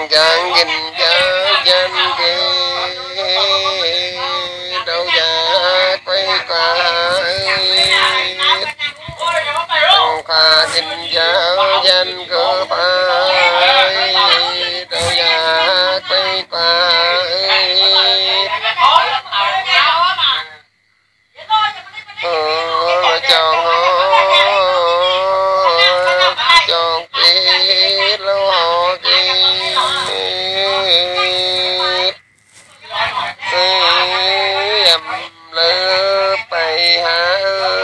chẳng gìn giáo dân kia đâu giả quay qua tăng khoa gìn giáo dân cơ phải đâu giả quay qua chọn kỹ lâu họ kỹ em lỡ bay hả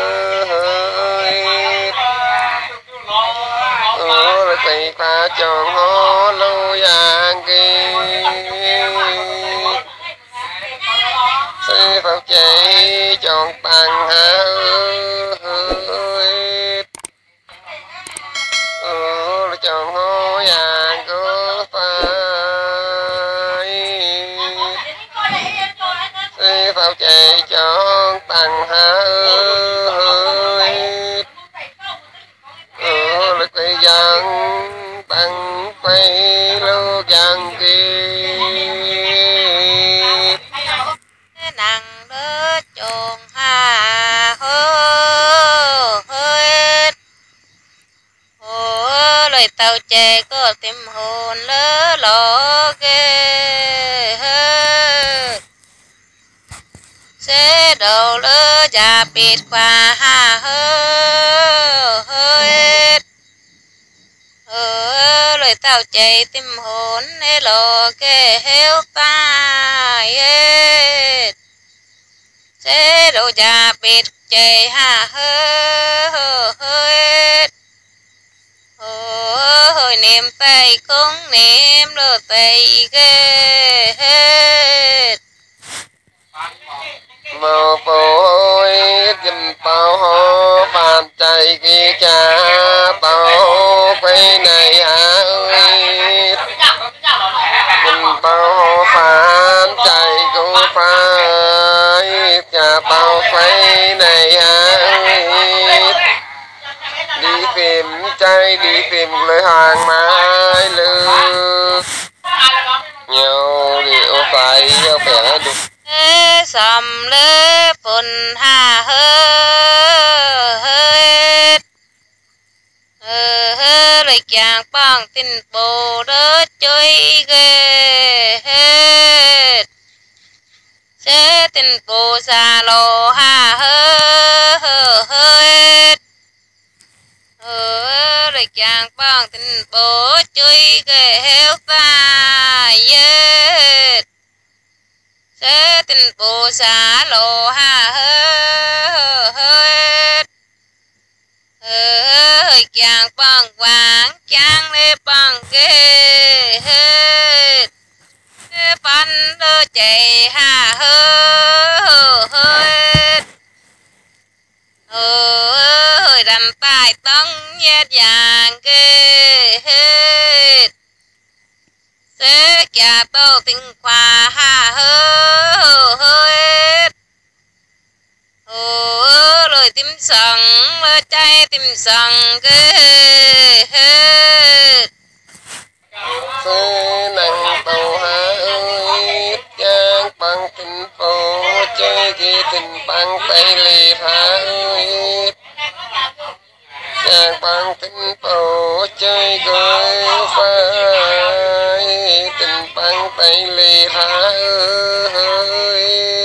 ơi bay qua chọn họ lâu vàng kỹ vào chạy chọn bằng hả chọn ngôi vàng có phải vào chạy chọn bằng hả lực quay dân bằng quay lưu dân kia nàng đỡ chọn hà lời tàu chè có tìm hồn lỡ lọ ghê sẽ đầu lỡ già bịt qua hà lời tàu chè tìm hồn lỡ lọ ghê héo tai sẽ đầu già bịt chè hà hơi niệm tay cũng niệm được tay ghê hết màu phôi dùm bao hô phàn chạy kia cha bao quay này hả ơi dùm bao hô phàn chạy cũng phải cha bao quay này hả ơi đi tìm trai đi tìm lời hàng mai lư nhiều điều phải phải được sầm lê phun hà hết lời chàng bằng tin bồ đỡ chơi ghê hết sẽ tin bồ xa lô hà hết lời chàng bằng tin bồ chơi ghê héo tai hết sẽ tin bồ xa lô hà hết chàng bằng vàng chàng lê bằng ghê hết bắn đơ chạy hà hết đàn tài tấn nhét vàng ghê hết sẽ cha tô tinh khoa hà hết lời tim sần lời cháy tim sần ghê hết thế năng tàu hả ơi chàng bằng tình phố chơi kia tình bằng tay lì hả ơi chàng bằng tình phố chơi gửi phải tình bằng tay lì hả ơi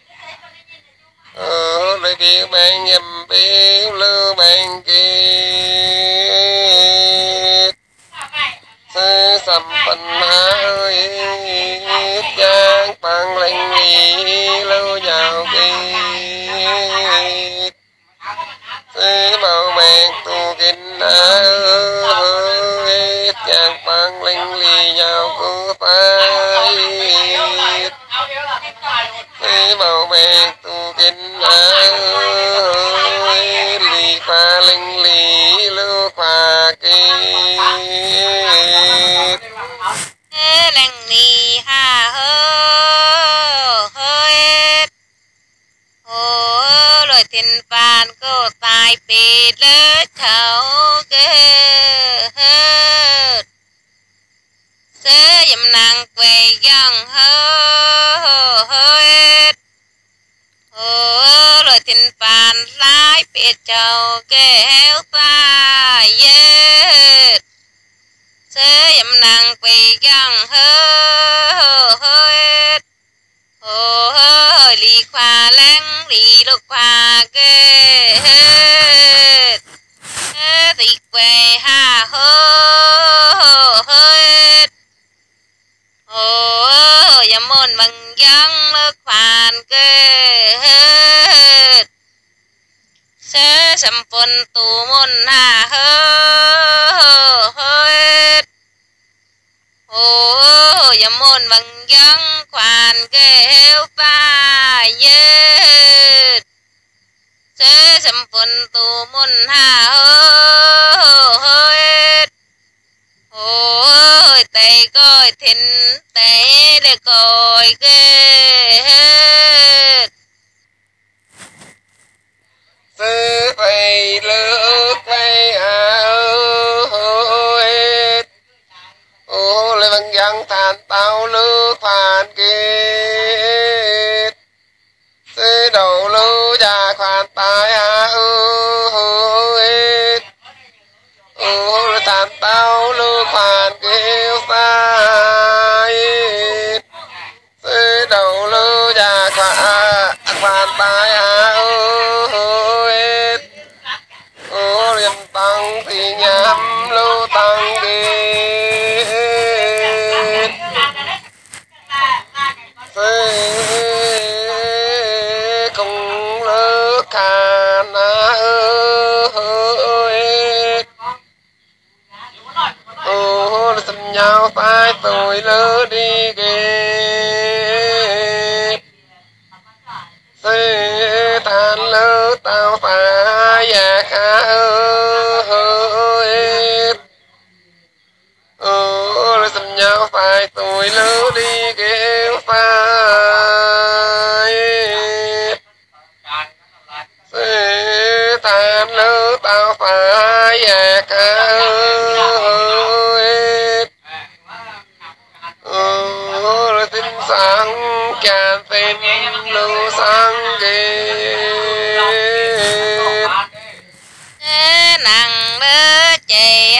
lời biểu bạn nhầm biểu lưu bạn kia sầm phần ơi chàng bằng lệnh lý lâu giàu kia bảo mẹ tu kinh ơi chàng bằng lệnh lý giàu cứ phải bảo mẹ tu kinh ơi lì pha lệnh lý lưu pha kia lệnh lý hà hết lời thiên phàn cô tài bị lỡ cháu ghê hết sẽ dùm nàng về dân hơi rồi thìn phản lái biết chầu kéo ta yết sẽ dùm nàng về dân hơi lì khoa lăng lì đục khoa kê thì quay ha hơi dầm môn bằng dân nước khoan kê sẽ sầm phun tù môn ha hơi dầm môn bằng dân khoan kê ta yết sẽ sầm phun tù môn ha hơi tay coi thìn tay để coi ghê sư thầy lỡ quay lời bằng dân than tao lỡ phản kết sư đầu lỡ già khoan tài than tao lỡ phản kêu sai sư đầu lỡ già khoan tài liêm tăng thì nhắm lô tăng kết sư không lỡ khả sinh nhau phải tôi lỡ đi ghê sư than lỡ tao phải và khá sinh nhau phải tôi lỡ đi ghê phải sư than lỡ tao phải và khá tin sáng càng thêm lưu sáng ghê nàng đỡ chạy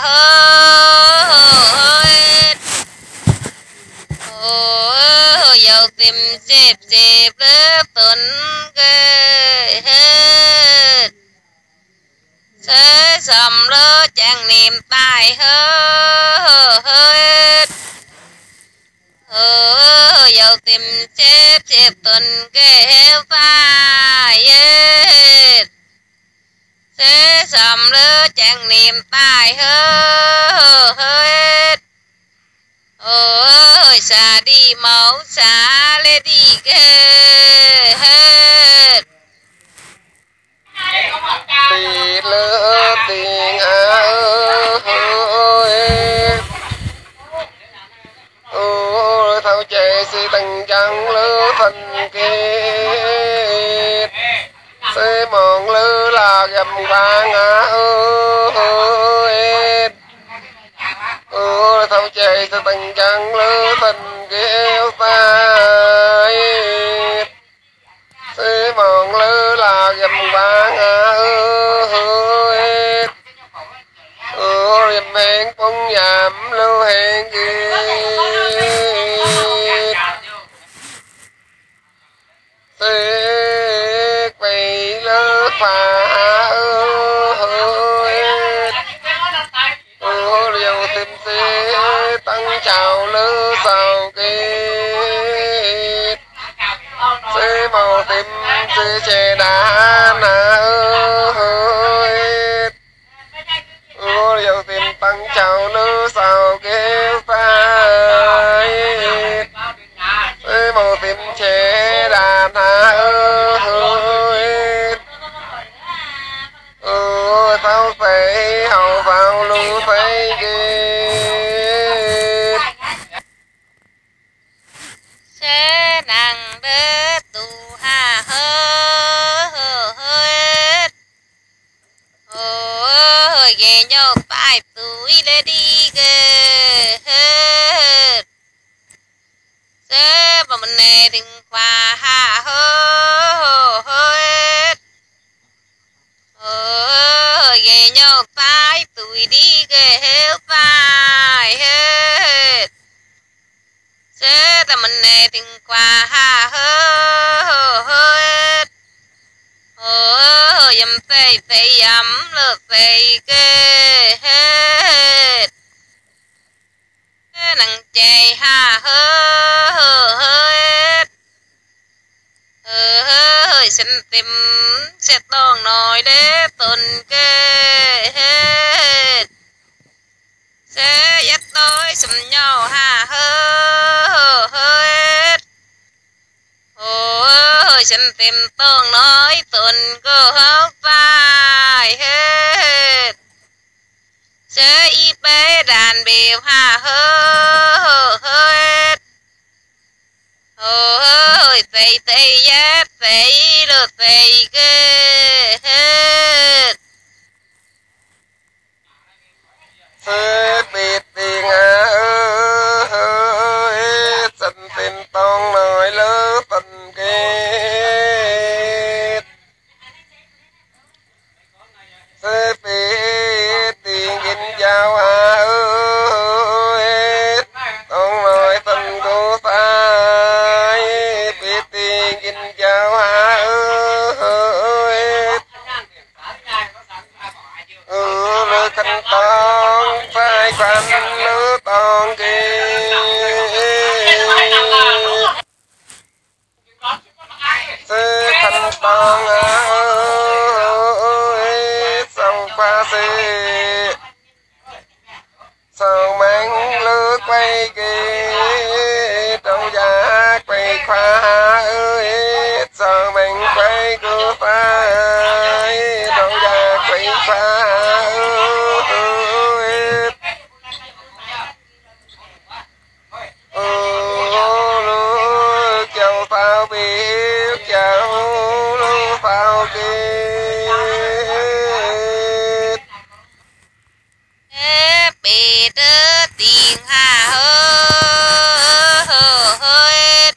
hơi dầu tìm xếp đỡ tuần ghê hết sẽ sầm đỡ chẳng niềm tai hết dầu tìm xếp tuần ghê vai hết sẽ sầm đỡ chẳng niềm tai hết xa đi máu xa lê đi ghê hết tì lỡ tình thao chạy si tăng trắng lỡ phần kết sẽ mòn lỡ là gầm vàng thao chạy si tăng trắng lỡ phần kéo tay sẽ mòn lỡ là gầm vàng liềm hẹn phong nhảm lưu hẹn kia sẽ quay lỡ phá liều tìm sẽ tăng trào lỡ sao kết sẽ màu tìm sẽ chè đá liều tìm tăng trào lỡ sao kết phải sẽ màu tìm chè đàn sao phải hậu vào lưu phải ghê sẽ nàng đỡ tù hà hết ghê nhau tại túi lê đi ghê nè đừng qua ha hơ hết ghé nhau tay tụi đi ghé hết tay hết sẽ ta mình nè đừng qua ha hơ hết dầm tây tây dầm lơ tây ghé hết nằng chạy ha hết xin tìm sẽ toàn nói để tuần kê hết sẽ dắt tới xùm nhau ha hết xin tìm toàn nói tuần cơ hớt vai hết sẽ y bế đàn biểu ha hết tây tây giáp tây lơ tây ghê hết sẽ biết tiếng sân tin tông nói lỡ tần kết sẽ biết tiếng in giao tông nói tần cô phải biết tiếng in giao lỡ khăn tông phải quan lỡ tông kết sẽ khăn tông xong qua xe sau mang lỡ quay kê trong giá quay khoa sau mang quay cô phải trong giá quay khoa chào tao biết chào tao biết bị đỡ tiền ha hết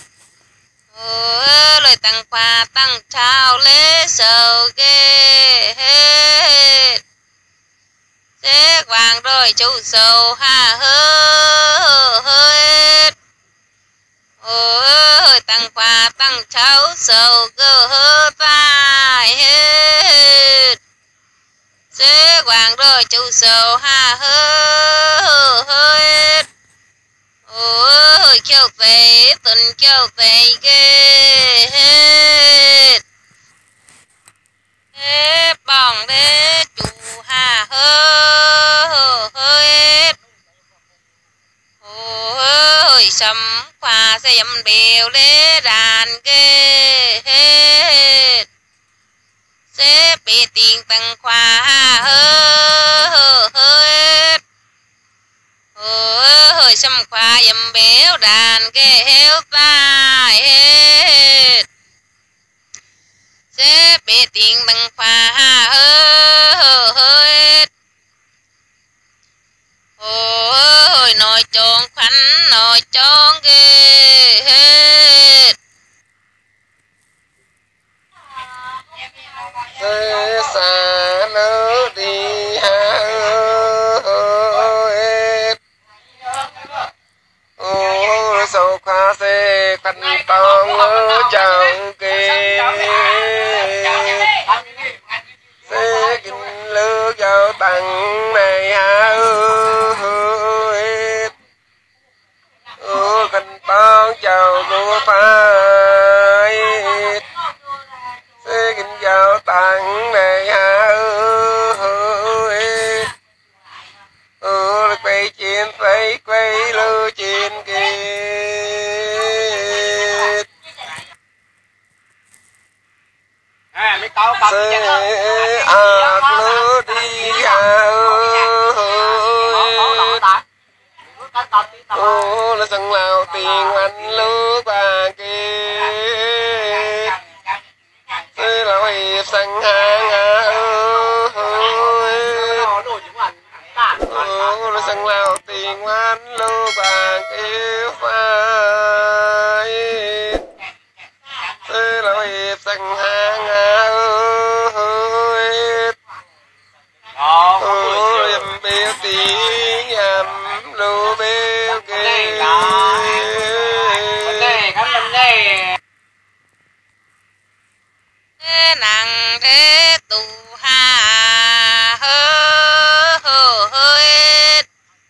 lời tăng quà tăng trao lễ sầu ghê hết sẽ vàng rồi chú sầu ha hết tăng quà tăng cháu sầu cơ hơ tai hết sẽ vàng rồi chú sầu ha hết kêu tệ tình kêu tệ ghê hết bằng để chủ ha hết sắm khoa sẽ dầm biểu để đàn ghê hết sẽ bị tiền tăng khoa hết sắm khoa dầm biểu đàn ghê hết tai hết sẽ bị tiền tăng khoa hết nói tròn khoanh nói tròn ghê hết sẽ xa lỡ đi sau khoa sẽ khăn tông ở trong kê sẽ kinh lỡ giao tăng này khăn tông chào cô phải sẽ kinh giao tăng này quay trên thấy quay lơ trên kia sẽ lơ đi nó sân lao tiền anh lơ bà kia sẽ lao hiệp sân hàng nó sân lao tiền anh lơ bà kia phải sang hàng ơi ôi em biết tiếng em lưu biết kì nặng thế tù hà hơ hết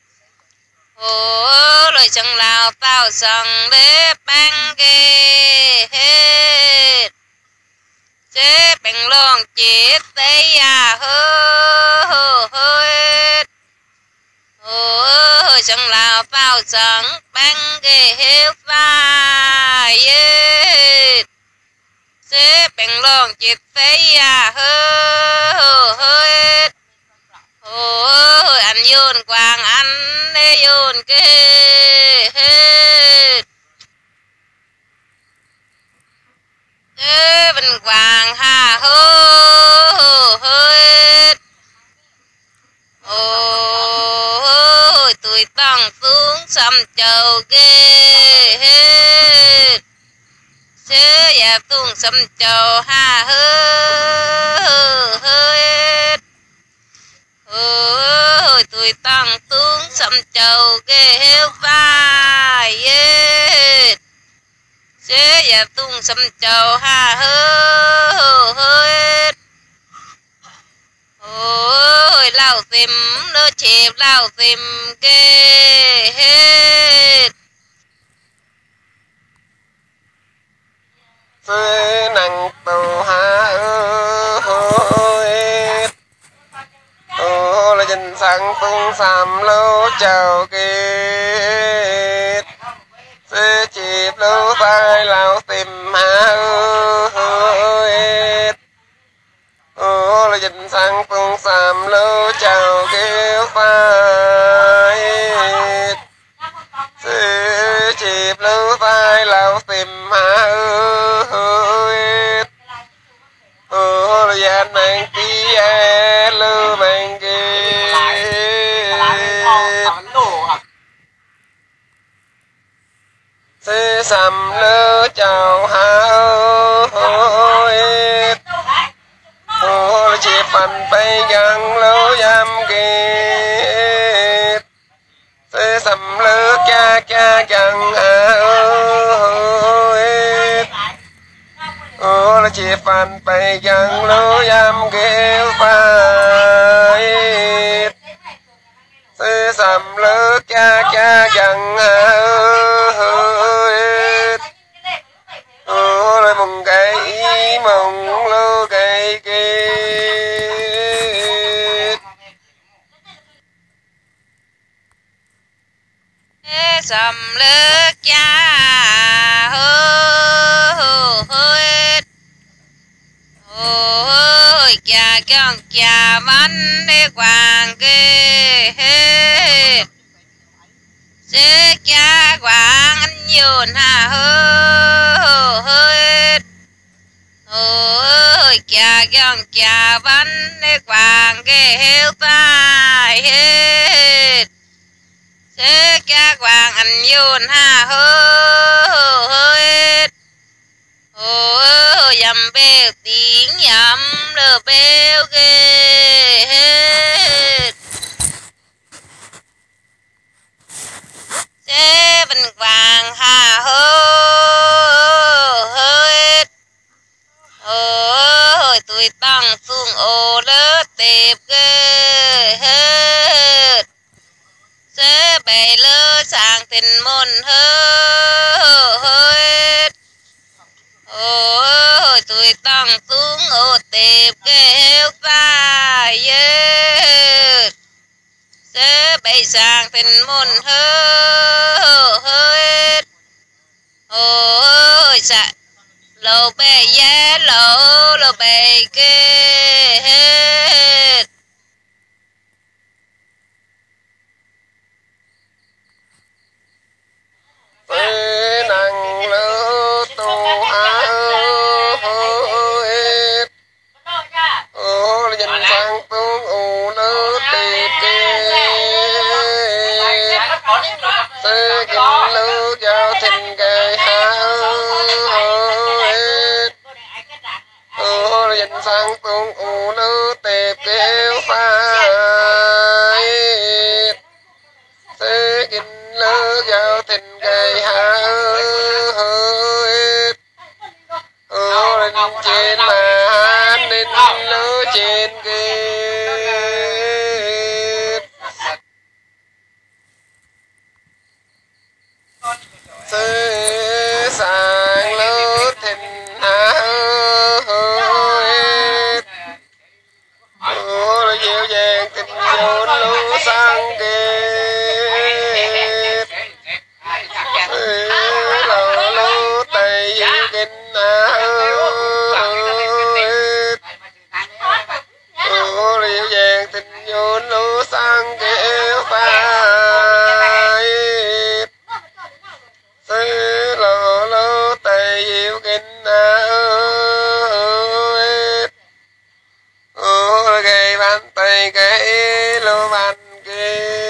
hồ lời chẳng lao tao rằng để băng ghê hết chế bằng lòng chết tay à hơ hết hồ chẳng lao tao rằng băng ghê hết vai hết chế bằng lòng chết tay à hết ôi anh yun quang anh để yun kê hết chế bình quang hà hết ôi tuổi tăng xuống xăm chầu kê hết chế ya tung xăm chầu hà hết ôi tuổi tăng xuống xăm chầu ghê heo vai hết chế ya tung xăm chầu hà hết ôi lao tìm nó chẹp lao tìm ghê hết phê nặng tàu hà ơi ô là dân sang tung xàm lâu chào kết phê chịp lâu vai lao tìm hà ơi ô là dân sang tung xàm lâu chào kết vai phê chịp lâu vai lao tìm hà ơi ô là dân mang tí lưu mang thế sầm lơ chào hà ơi ô chỉ phần bay gần lô giam kê thế sầm lơ cha cha gần hà ơi ô chỉ phần bay gần lô giam kê phải thế sầm lơ cha cha gần hà ơi mùng cây mùng lô cây kia sầm lơ cha hết ôi cha con cha bánh để quàng kê hết chế cha quàng anh yun hà hết ôi cha con cha bánh để quàng kê hết tai hết chế cha quàng anh yun hà hết ôi dầm bèo tiếng dầm lơ bèo ghê hết chế bình vàng hà hết ôi tuổi tăng xuống ô lơ tệp ghê hết chế bè lơ sang tình môn hết ôi tuổi tăng xuống ô tệp ghê vai hết chế bè sang tình môn hết ôi dạ lô bè giá lô bè kê hết phê nặng lơ tu hà ơi ô là dân sang tung ủ lơ tì kê phê kinh lơ giao thình cây hà ơi dân sang tung u lư tệp kêu phai thế kinh lư giao tình cây hạ hơi lên trên mà nên lư trên kia thế sang lư tình hạ hơi dịu dàng tình dồn lũ sang kia lò lũ tay dịu kinh dịu dàng tình dồn lũ sang kia phai lò lũ tay dịu kinh gây bàn tay cái lô bàn kia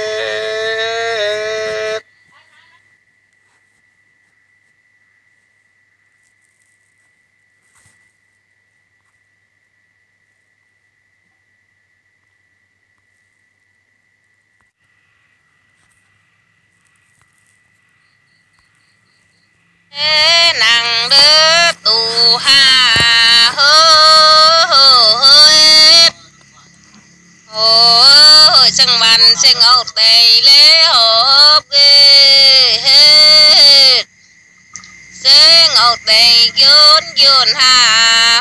nàng đứa tù ha ôi sân bàn sân ốc tây lễ hộp ghê hết sân ốc tây yun yun ha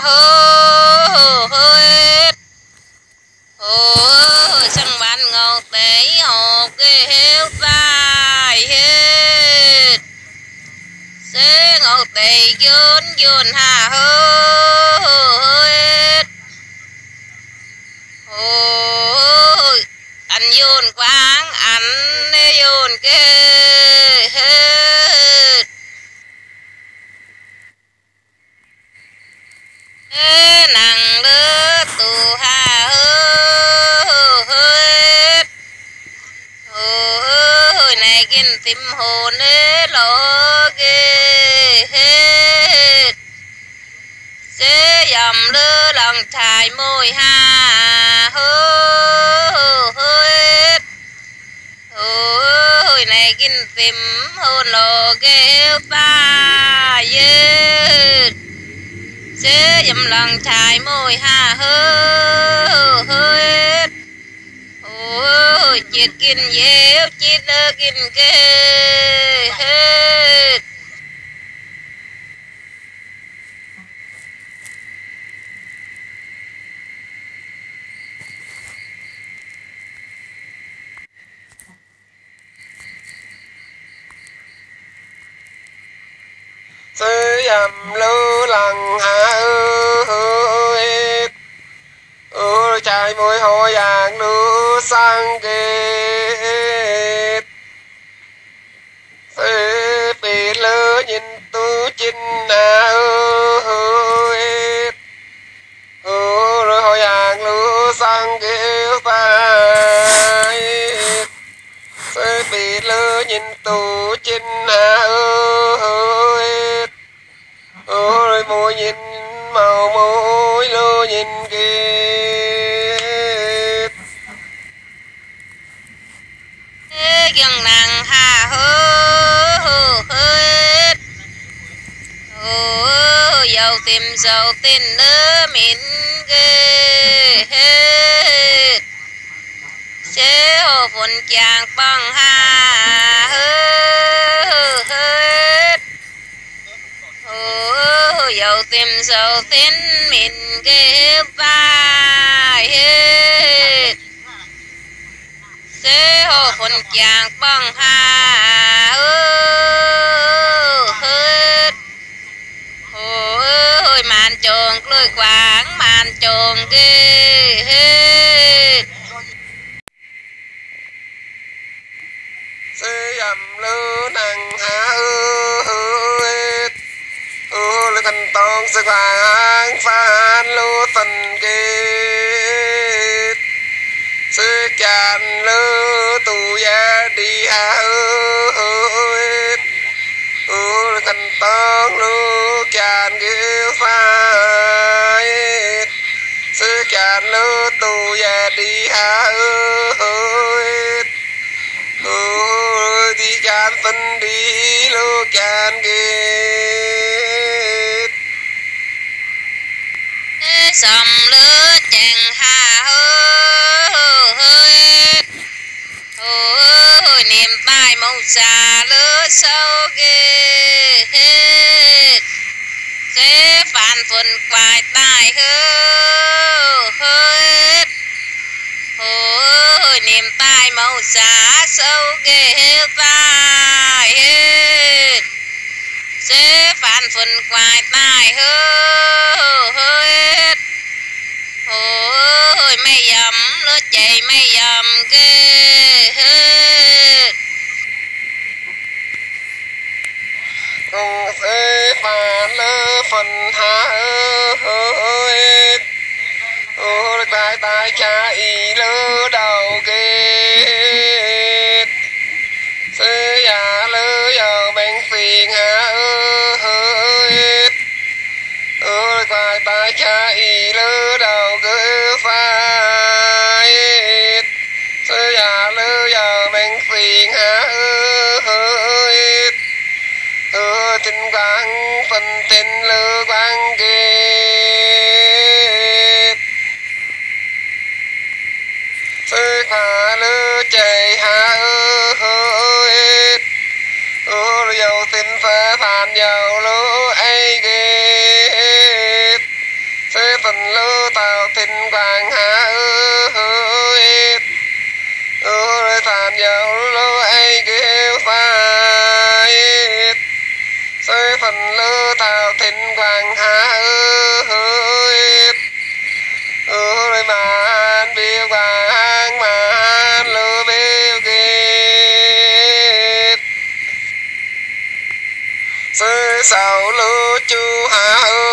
hết ôi sân bàn ốc tây hộp ghê hết tai hết sân ốc tây yun yun ha hết ôi anh yun quang anh yun kê hết nàng lứa tù ha hết ôi này kinh tìm hồn lo ghê hết sẽ dầm lứa lòng thải môi ha hết ôi này kinh tìm hồn lo ghê ta hết sẽ dầm lòng thải môi ha hết ôi chết kinh dẻo chết lơ kinh kê hết sư dầm lưu lằng hạ trai môi hồ vàng lưu sang kê sư bị lơ nhìn tu chinh rồi hồ vàng lưu sang kê phai sư bị lơ nhìn tu chinh rồi môi nhìn màu môi lô nhìn kia dân nàng ha hết dầu tìm dầu tin nơ mịn ghê hết chế hồ phun chàng bằng ha hết dầu tìm dầu tin mịn ghê vai hết chế hồ phun chàng bằng ha hết ôi màn tròn lôi quảng màn tròn ghê hết sư dầm lưu năng hạ lưu thành tôn sư hoàng phan lưu tình kê sư chàn lưu tù gia đi hạ lưu thành tôn lưu chàn kêu phai sư chán lơ tu ya đi ha ơi đi chán phân đi lô chán ghê sầm lứa chàng hà hơi ôi niềm tai mong xa lứa sâu ghê sẽ phản phun quài tai hơi ôi niềm tai mong xa sâu ghê tai sẽ phản phun quài tai hơi ôi mây dầm lứa chạy mây dầm ghê không sẽ phản lỡ phần hạ ơi ôi tai tai cha ý lỡ đầu ghê sẽ giả lỡ giàu bánh phiền hạ ơi ôi tai tai cha ý lỡ đầu ghê phai sẽ giả lỡ giàu bánh phiền hạ ơi tình quang phần tình lơ quang ghê sơ khả lơ chạy hạ ơi dầu tình phá phản dầu lơ ai ghê sơ phần lơ tạo tình quang hạ ơi phản dầu lơ ai ghê phai sơ phần lơ tạo tình quang hạ ơi rồi mà an biểu quang mà an lơ biểu ghê sơ sầu lơ chu hạ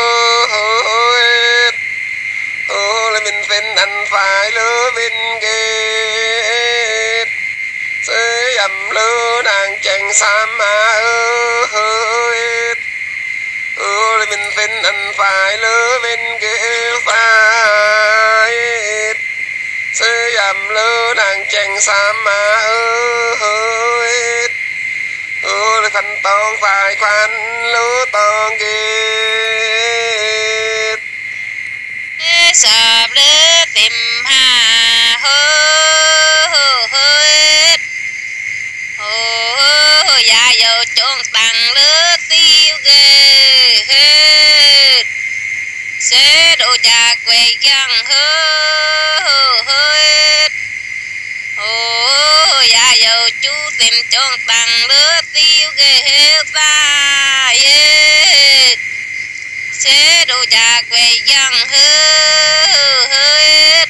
ơi là mình phên ăn phải lơ bên ghê sơ dầm lơ nàng chàng xám hạ ơi là mình phên ăn phải lơ bên ghê phải sơ dầm lơ nàng chàng xám hạ ơi là khăn tông phải khoan lơ tông ghê sập lứa tìm hà hơi dạ dầu trốn tặng lứa tiêu ghê sẽ đồ già quay dân hơi dạ dầu chú tìm trốn tặng lứa tiêu ghê ta sẽ đồ già quay dân hơi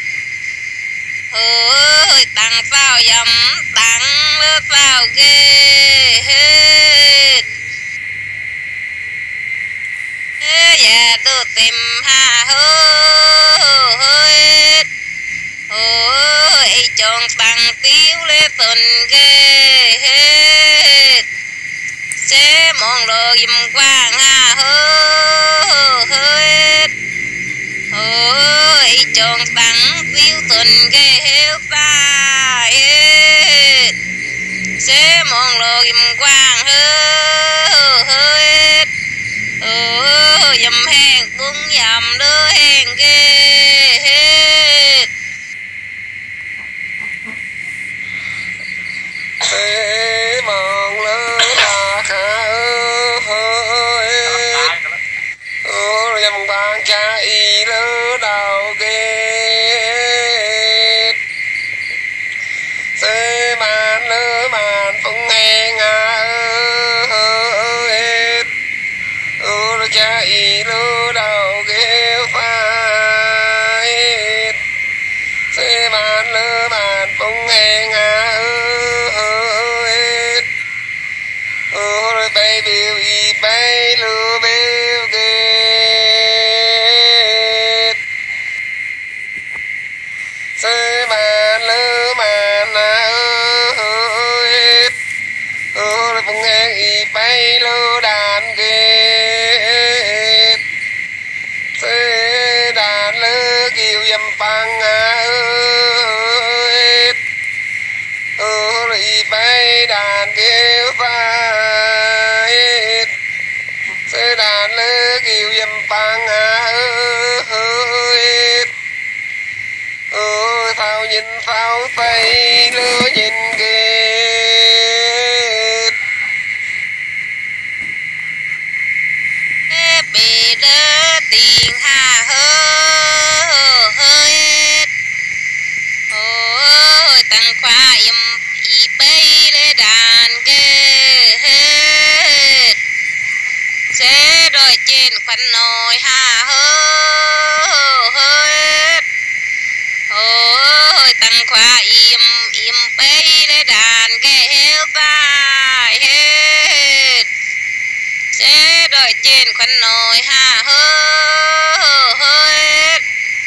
tặng sao dầm tặng lứa sao ghê dạ tôi tìm hà hơi chọn tặng tiêu lê tuần ghê sẽ mong đồ dùm quang hà hơi chọn tặng tiêu tuần ghê ta sẽ mong đồ dùm quang hơi dùm hèn bún dầm đưa hèn ghê sẽ mong lỡ là khả ơi dùm quang cha ý lỡ đầu ghê sẽ màn lỡ màn phung hèn cha ý lỡ đầu ghê phai sẽ màn lỡ màn phung hèn rồi bay biểu ý bay lỡ biểu ghê sẽ màn lỡ màn rồi phung hèn ý bay lỡ đàn ghê đàn lơ kiều dầm nhìn sao tay lứa nhìn ghét bị đỡ tiền hà hơi ôi tăng khoa im y bay lê đàn ghê sẽ đôi trên khoăn nồi hà hơi ôi tăng khoa im bay lê đàn ghê heo tai hết sẽ đôi trên khoăn nồi hà hơi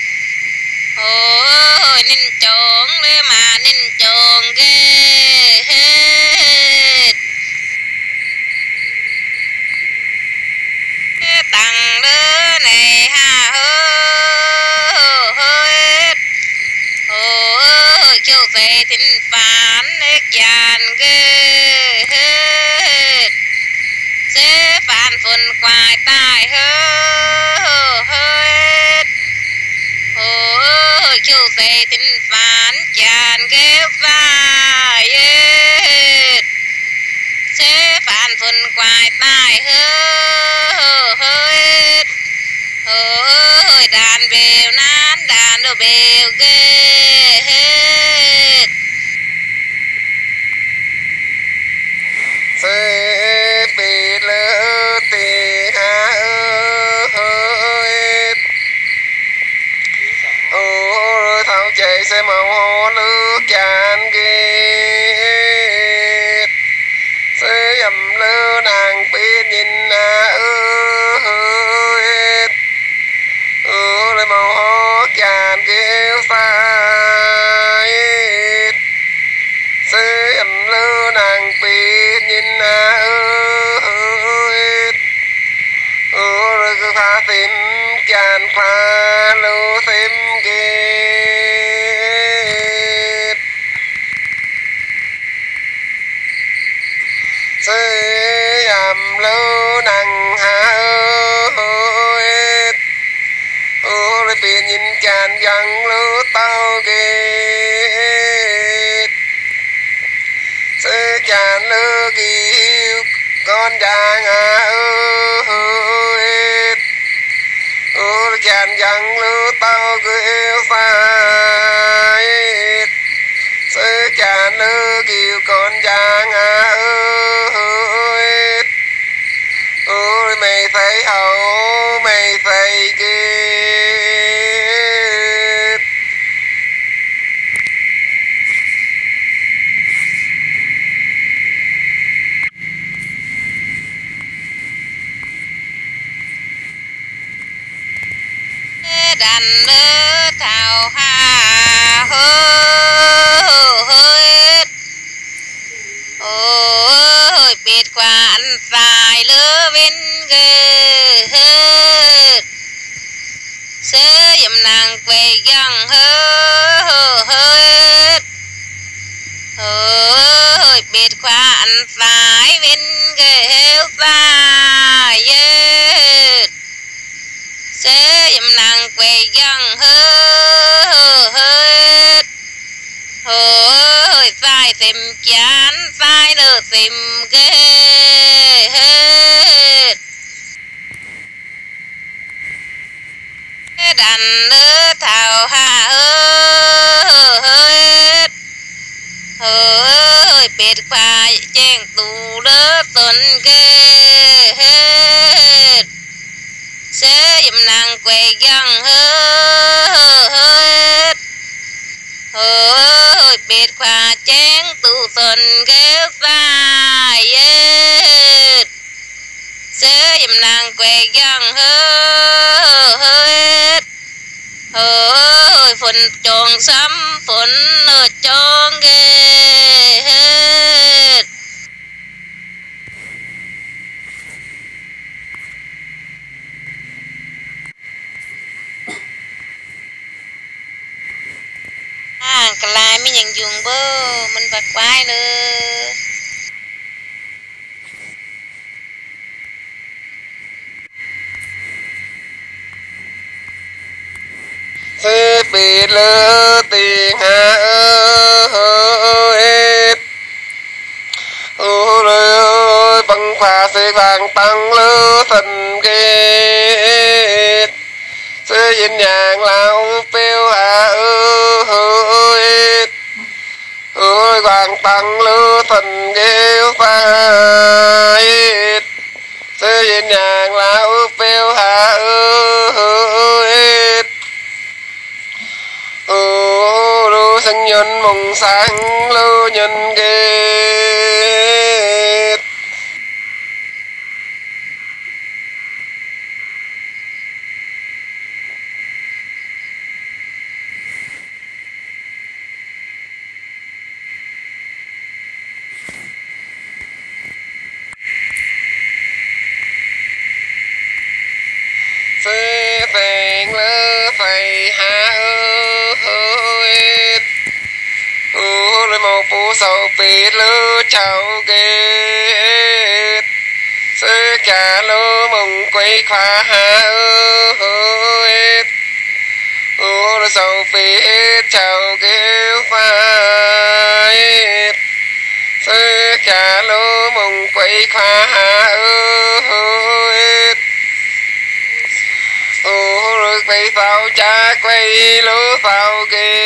ôi nên trốn lê mà nên trốn ghê hết tăng đứa này hà hơi ôi kêu về thính phán nét dàn ghê hết sẽ phản phun quài tai hơi ôi kêu về thính phán dàn ghê vai hết sẽ phản phun quài tai hơi ôi đàn bèo nán đàn đồ bèo ghê hết sẽ bị lỡ tì hà ơi ôi thao chạy sẽ màu hoa lứa chán ghét sẽ dầm lỡ nàng bên nhìn ơi ôi màu hoa chán kêu phai sẽ dầm lỡ nàng bên nhìn ơi rồi cứ phá tìm chán phá lô tìm ghét sẽ dầm lỡ nàng ơi rồi biển nhìn chán dặn lỡ tao ghét sẽ chán lỡ kiêu con giang ơi ôi chàng dặn lỡ tao kêu phai sẽ chàng lỡ kiều con giang ơi ôi mày thấy hậu mày thấy ghê đàn lỡ thảo hà hơi ôi biệt qua ăn phải lỡ bên ghê hết sẽ dùm nàng về dân hết ôi biệt qua ăn phải bên ghê hết phải hết sẽ dùm nàng về dân hết ôi phải tìm chán phải lỡ tìm ghê hết đàn lỡ thảo hà hết ôi biệt khoai chèn tù lỡ tuần ghê hết sẽ dùm nàng quê dân hết ôi biệt khoa chén tù tuần ghé vai hết sẽ dùm nàng quê dân hết ôi phun tròn sắm phun ở tròn ghê hết cái lại mới nhận dùng bơ mình vặt quái nữa sẽ bị lỡ tiền hạ ơi ơi bằng khóa sẽ vàng tăng lỡ thần ghê sẽ yên nhàng lão phêu hạ ơi ơi vàng tăng lỡ thần ghê phải sẽ yên nhàng lão phêu hạ ơi lô sinh nhân mong sáng lô nhân ghê sẽ phèn lỡ phải hạ ơi rồi một phú sầu phết lỡ cháu ghét sẽ cả lỡ mong quay khóa hạ ơi rồi sầu phết cháu ghét phải sẽ cả lỡ mong quay khóa hạ ơi rồi quay phao cha quay lỡ phao ghê